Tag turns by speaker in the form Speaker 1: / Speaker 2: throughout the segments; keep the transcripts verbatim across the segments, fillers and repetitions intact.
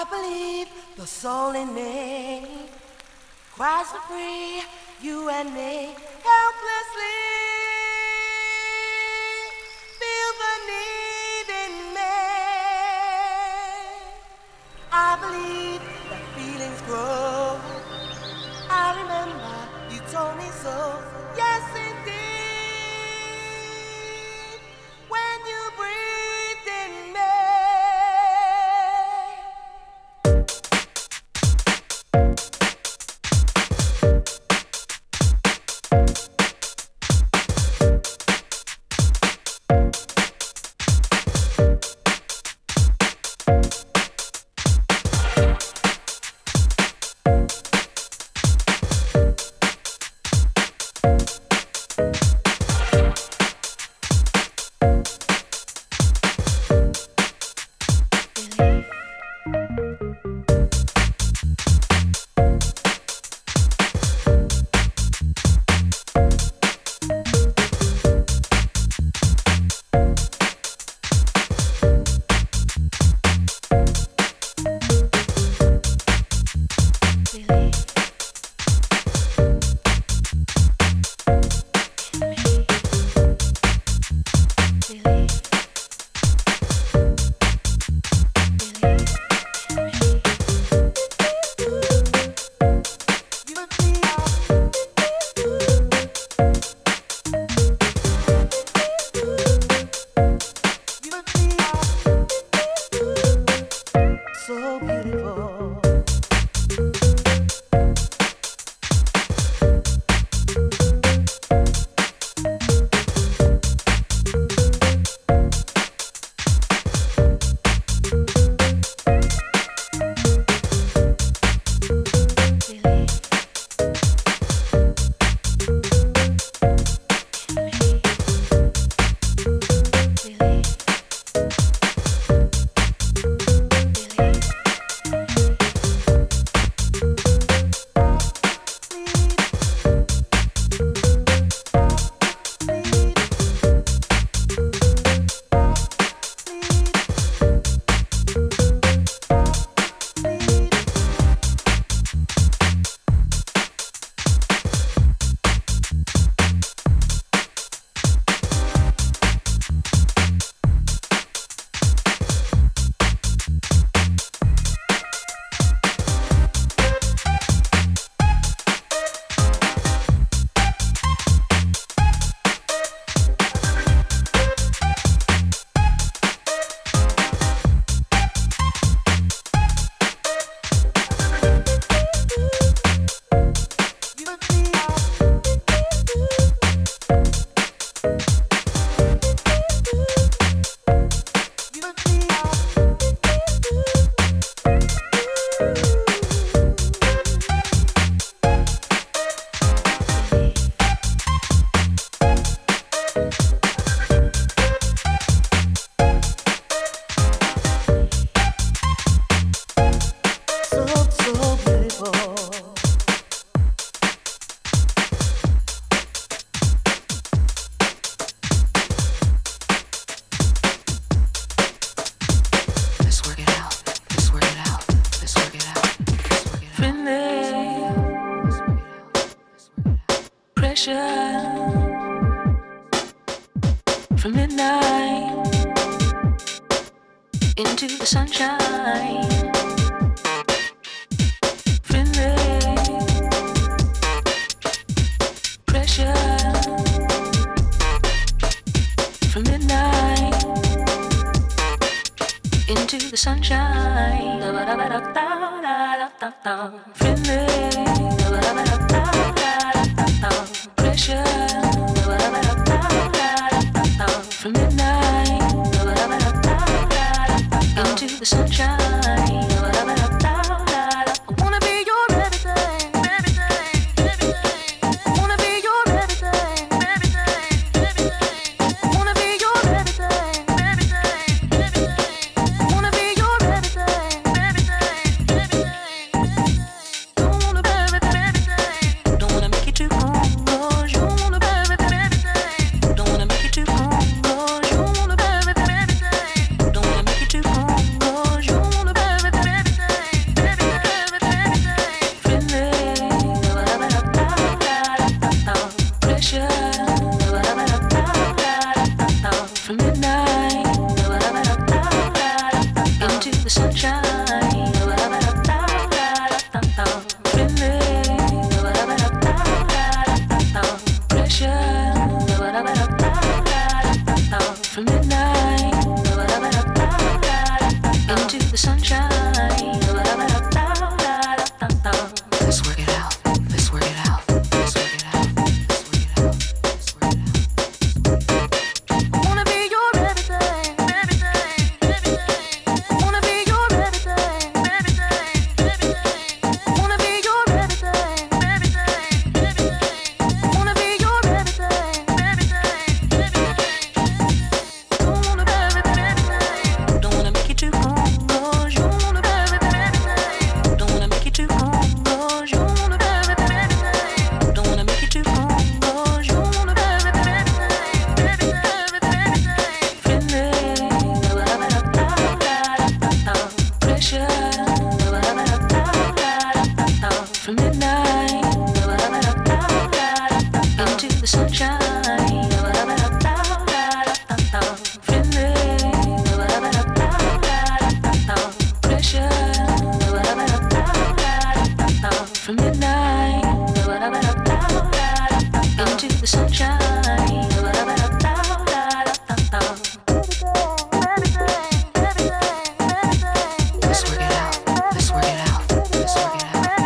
Speaker 1: I believe the soul in me cries for free, you and me, helplessly. Feel the need in me. I believe that feelings grow. I remember you told me so. Yes, indeed. When you breathed in me.
Speaker 2: From midnight into the sunshine, friendly pressure. From midnight into the sunshine, friendly pressure. From midnight into the sunshine. I wanna be your everything, everything, everything. I wanna be your everything, everything, everything. I wanna be your everything, everything, everything. I wanna be your everything, everything, everything, everything. from midnight into the sunshine. From midnight into the sunshine. Let's work it out. Let's work it out. Let's work it out.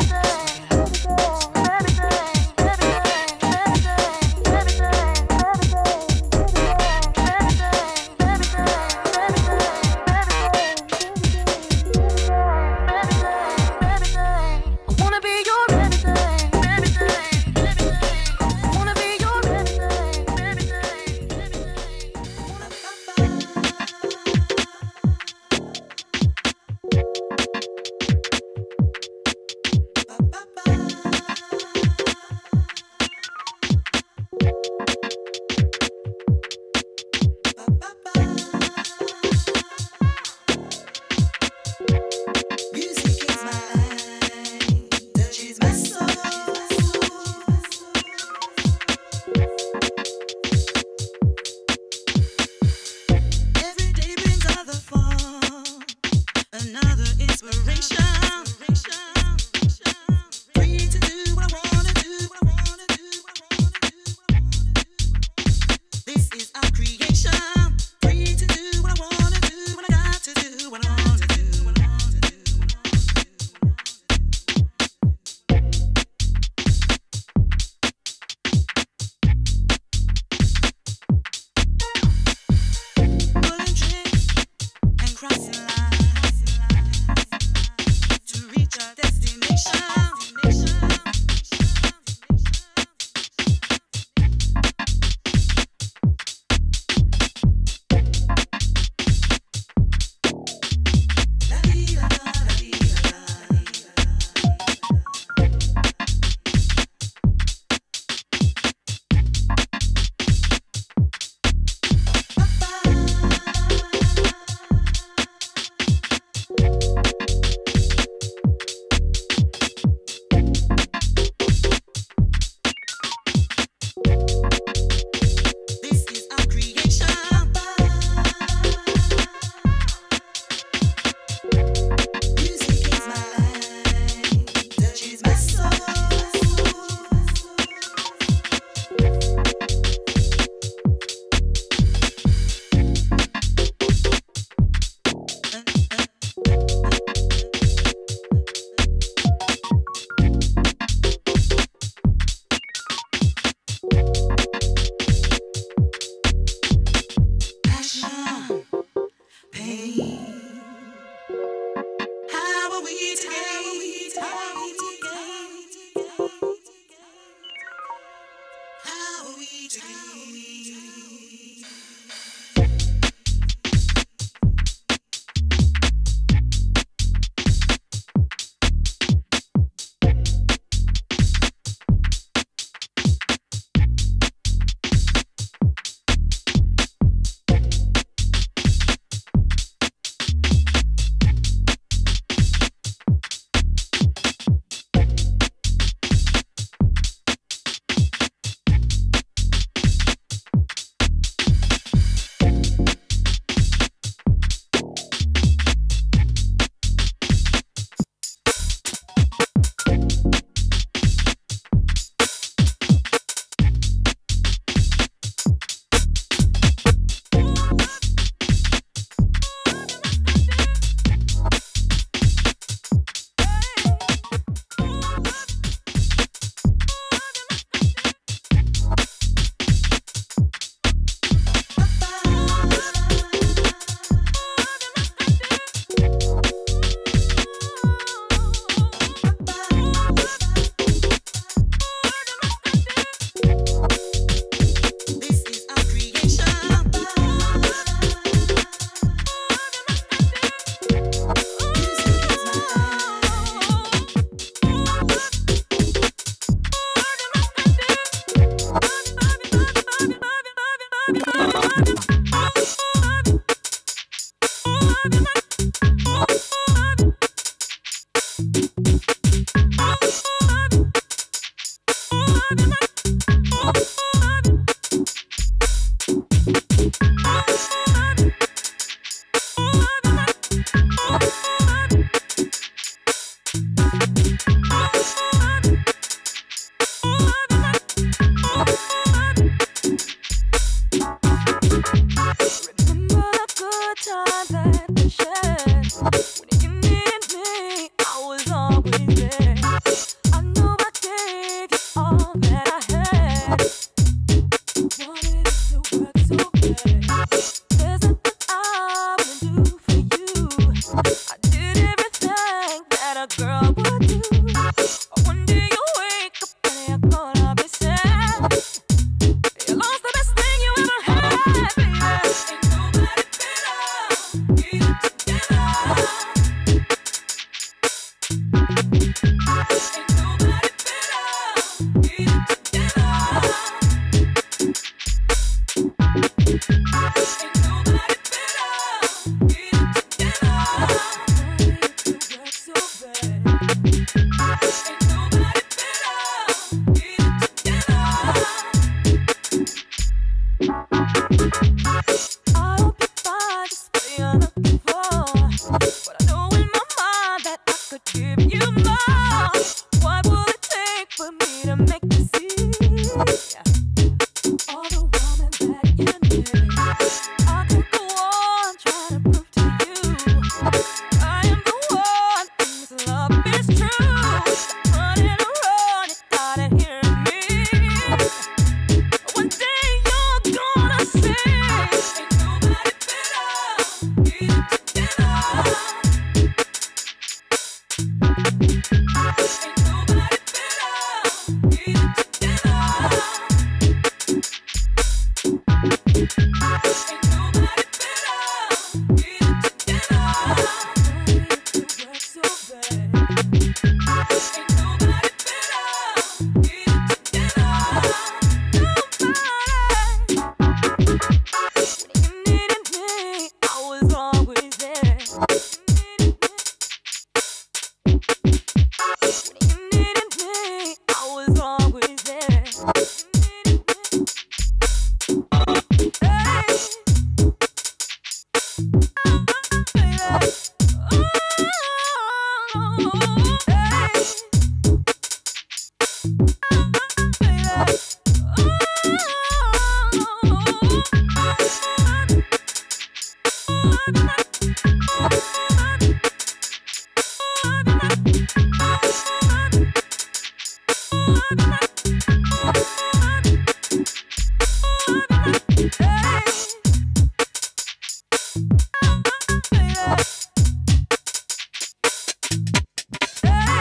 Speaker 2: Hey!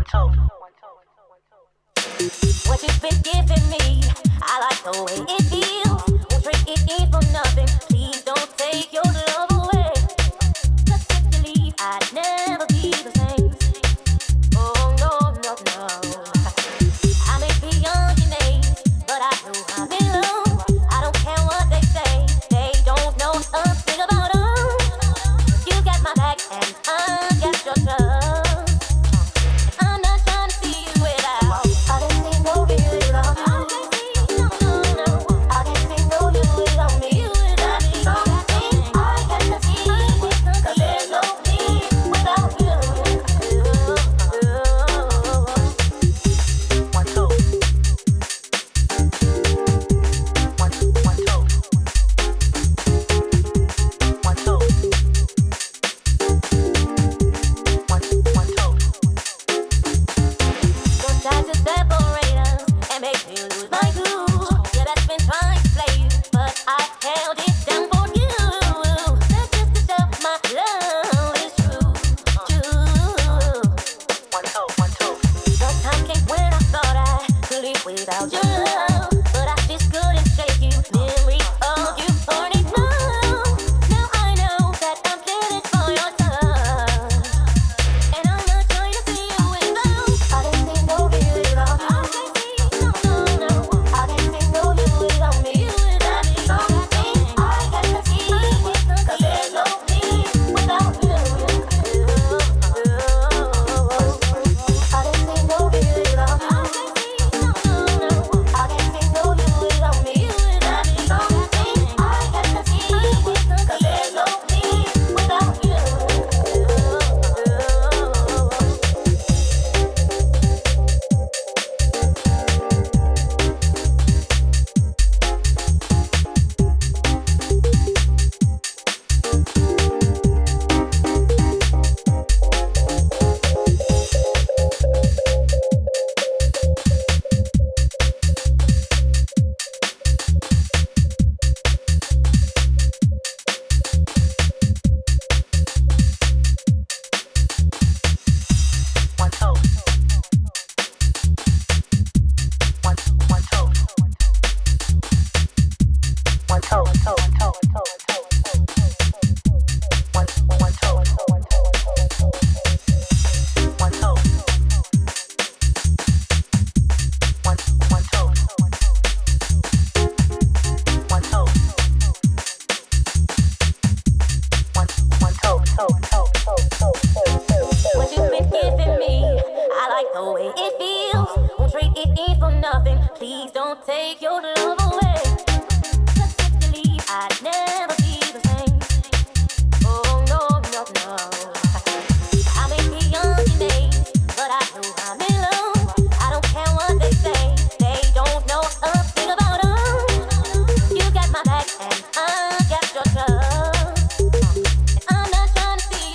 Speaker 2: What you've been giving me, I like the way it feels. Won't trade it in for nothing. Please don't take your love away. Cause if you leave, I'd never be the same. Oh no, no, no. I may be on your name, but I know I'm in love. I don't care what they say. They don't know a thing about us. You got my back and I got your trust. I'm not trying to see you without. I didn't see no you without you. I can't see no, no, no. I can't see no you without me. You without me. Something I can't see. Cause there's no me without you. One, two. One, one, two. One, two. One, one, two. Don't try to separate us and make me lose my cool. Yeah, that's been trying to play you, but I held it down for you. That's just to show my love is true, true. One, two, one, two. The time came when I thought I could live without your love, but I just couldn't shake you. Memory of you burning now. Now I know that I'm living for your touch. And I'm not trying to see you without. I didn't see no you without you. I can't see no, no, no. I didn't see no you without me. You without me. Something I can't see. Cause there's no me without you. I didn't see no you without you. I can't see no, no, no. I didn't see no you without me. You without me. Something I can't see. Cause there's no me without you. One, two. One, one, two. One, two, one, two, one, two, one, two, one, two, one, two, one, two, one, two. One, one, two. One, two. One, one, two, two, two, two, two, two. What you've been giving me, I like the way it feels. Won't trade it in for nothing. Please don't take your love away. Cause if you leave, I'd never be the same. Oh no, no, no. I may be on your name, but I know I'm in love. I don't care what they say. They don't know a thing about us. You got my back and I got your trust. And I'm not trying to see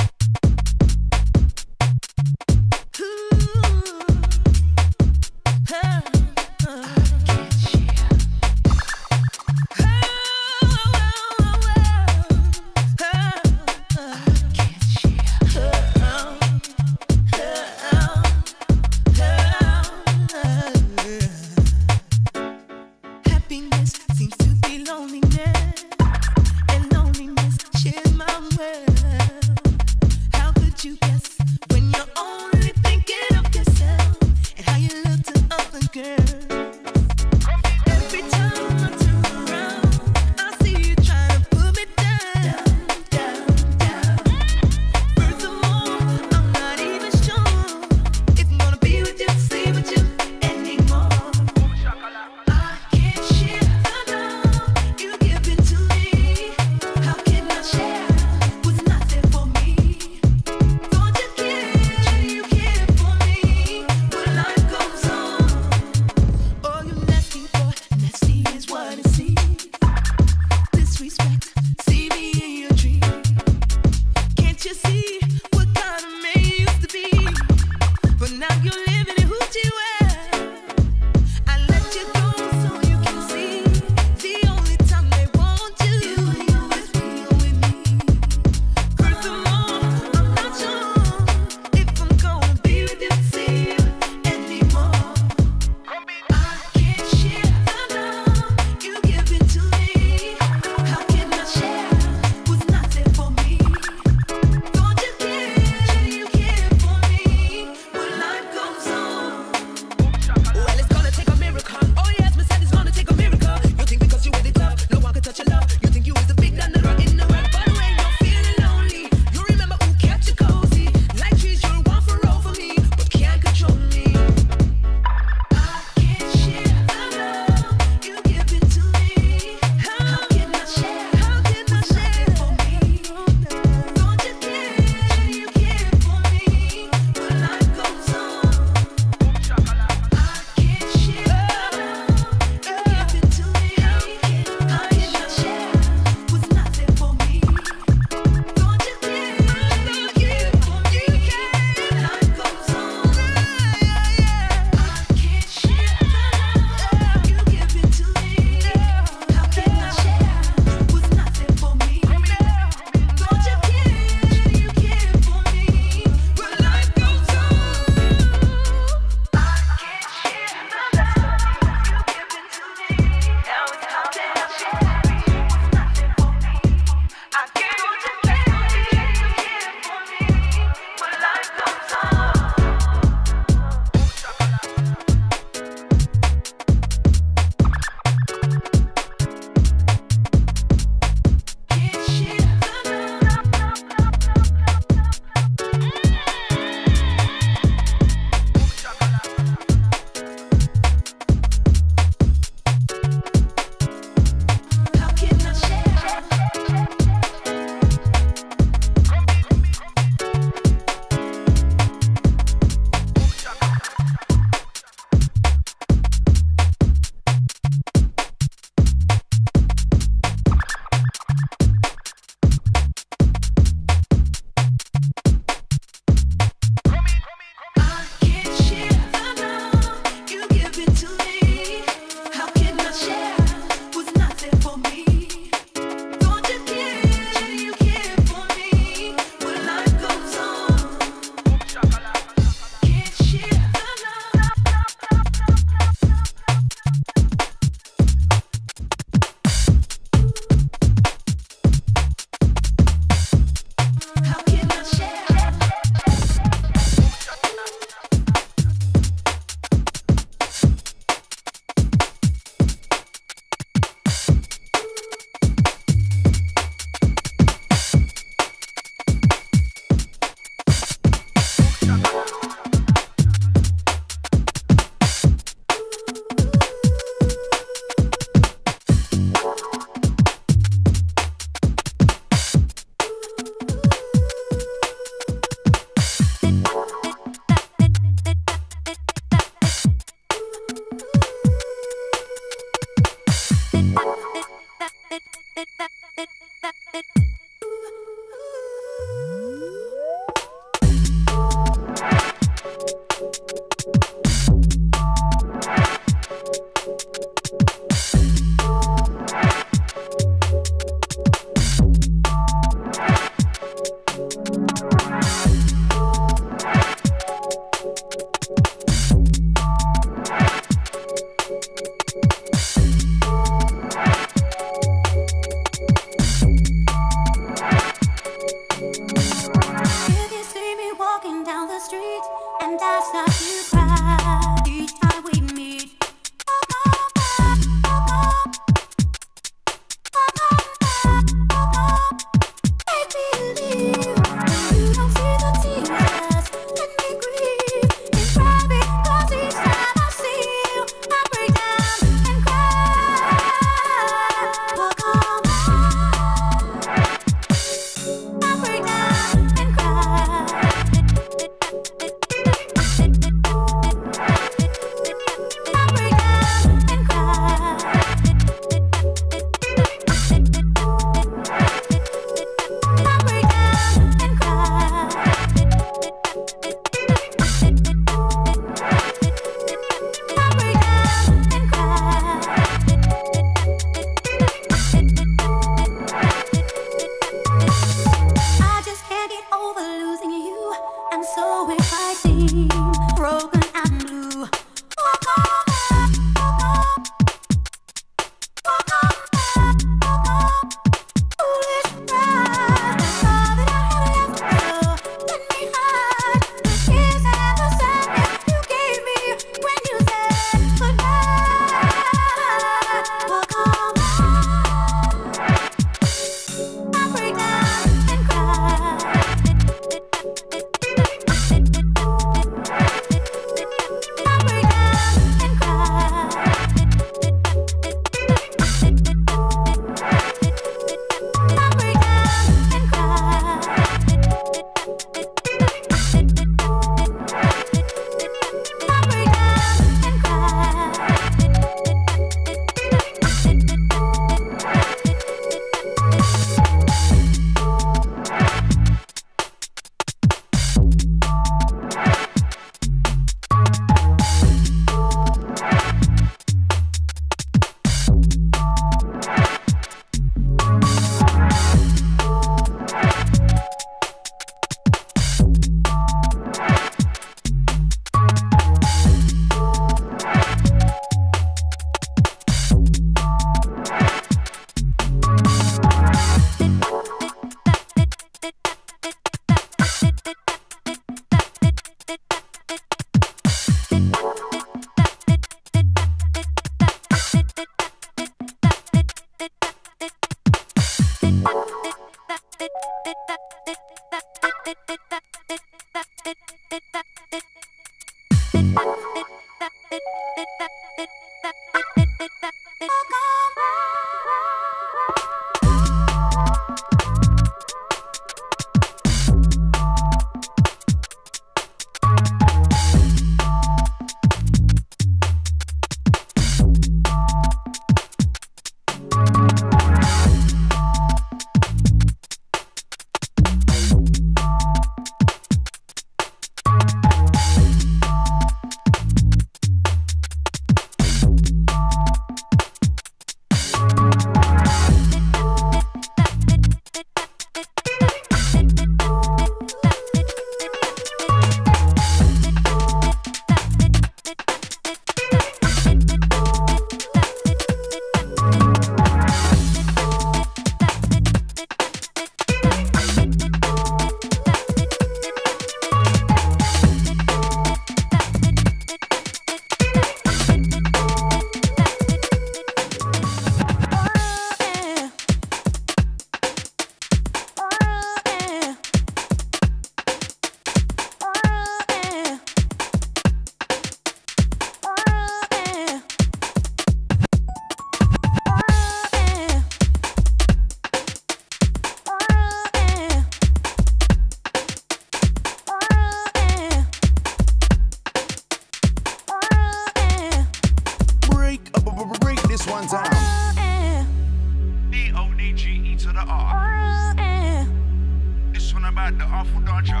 Speaker 3: to the R. This one about the awful dancer.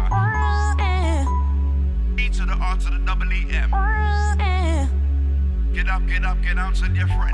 Speaker 3: E to the R to the double E M. Get up, get up, get down to your friend.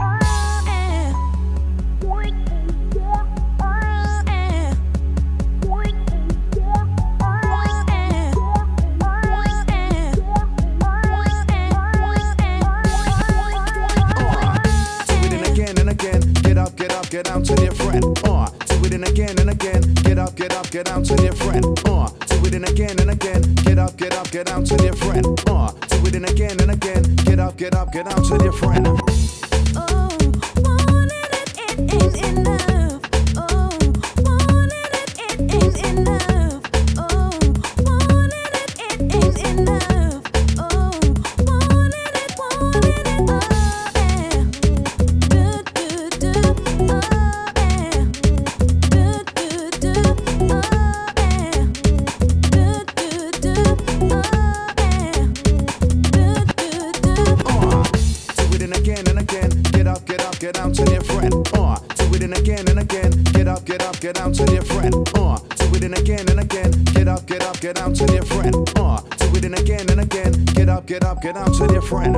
Speaker 4: Get down to your friend, uh, do it in again and again. Get up, get up, get down to your friend, uh, do it in again and again. Get up, get up, get down to your friend, uh, do it in again and again. Get up, get up, get down to your friend.
Speaker 2: Oh, wanted it, it ain't enough. Oh, wanted it, it ain't enough. Oh, wanted it, it ain't enough. Oh, wanted it, wanted it, oh yeah. Do do do, oh yeah. Do do do, oh yeah. Do do do, oh yeah. Do do do.
Speaker 4: Uh, do it in again and again. Get up, get up, get down to your friend. Uh, do it in again and again. Get up, get up, get down to your friend. Uh, do it in again and again. Get up, get up, get down to your friend. Uh, do it in again and again. Get up, get up, get down to your friend.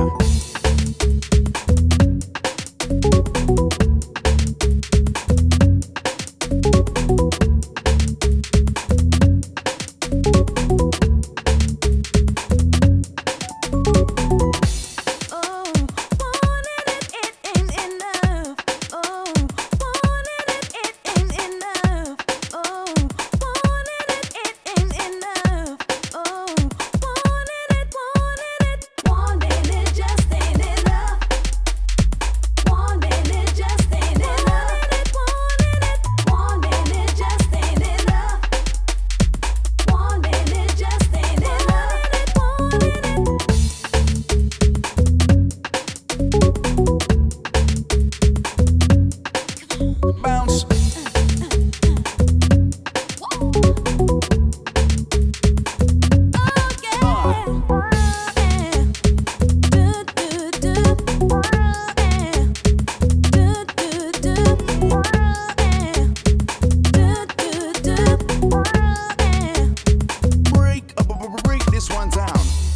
Speaker 2: Oh, wanted it, it ain't enough. Oh, wanted it, it ain't enough. Oh, wanted it, it ain't enough. Oh, wanted it, wanted it, wanted it just ain't enough. Wanted it just ain't enough. Wanted it, wanted it, wanted it just ain't enough. Wanted it just ain't enough. Wanted it,
Speaker 4: Bounce.
Speaker 2: oh yeah. Oh yeah. Do do do. Oh yeah. Do do do. Oh yeah. Do do do. Oh yeah.
Speaker 4: Break, uh, b- b- break this one down.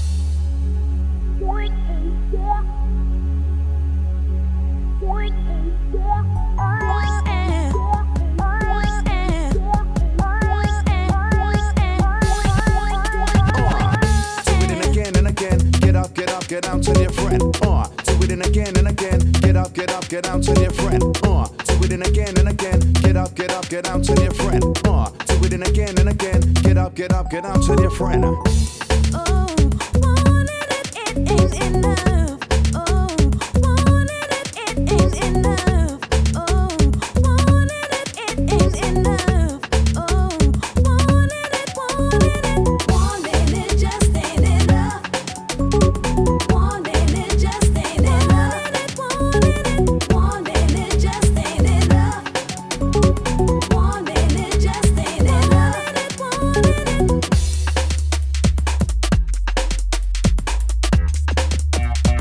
Speaker 4: Do it in again and again. Get up, get up, get down to your friend. Uh, do it in again and again. Get up, get up, get down to your friend. Uh, do it in again and again. Get up, get up, get down to your friend. Uh, do it in again and again. Get up, get up, get down to your friend.
Speaker 2: Oh, wanted it, it ain't enough. Oh, wanted it, it ain't enough. Oh, wanted it, it ain't enough. Oh, wanted it, wanted it, wanted it just ain't enough. Wanted it just ain't enough. Wanted it, wanted it just ain't enough. Wanted it just ain't enough. Wanted it.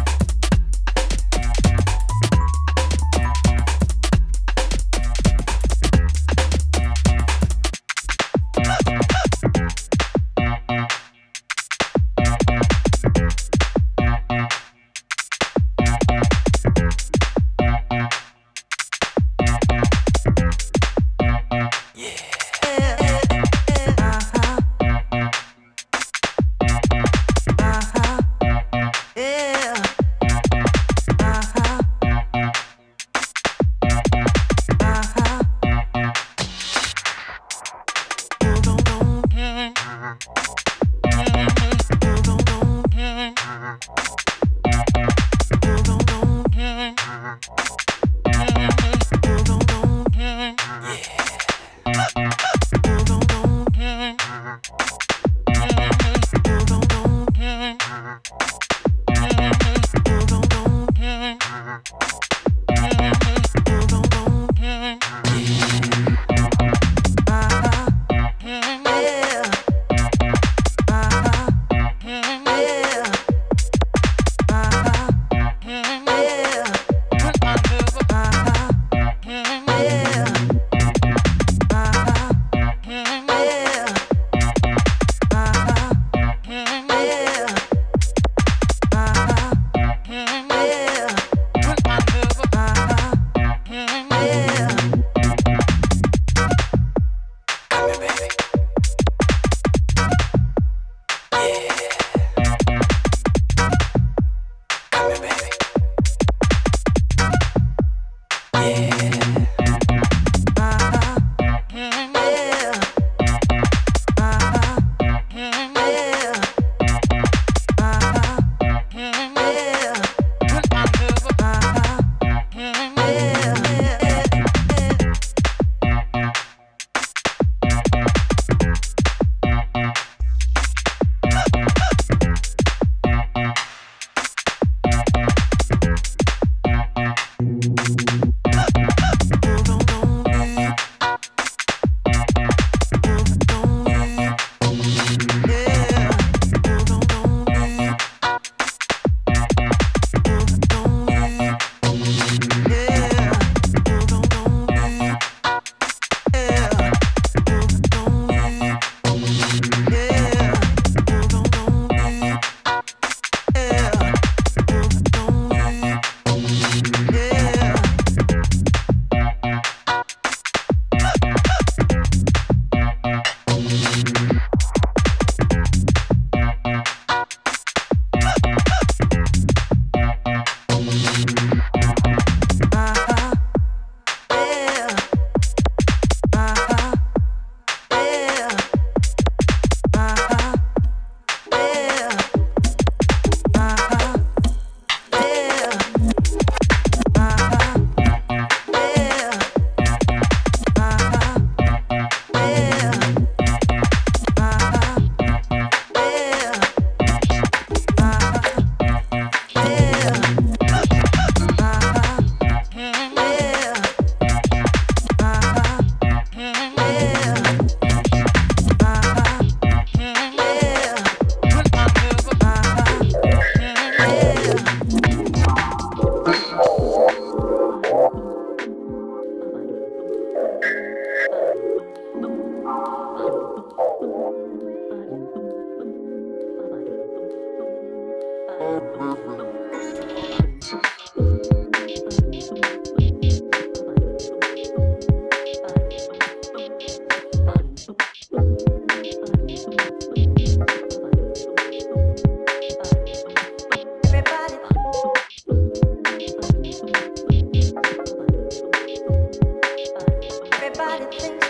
Speaker 1: Everybody thinks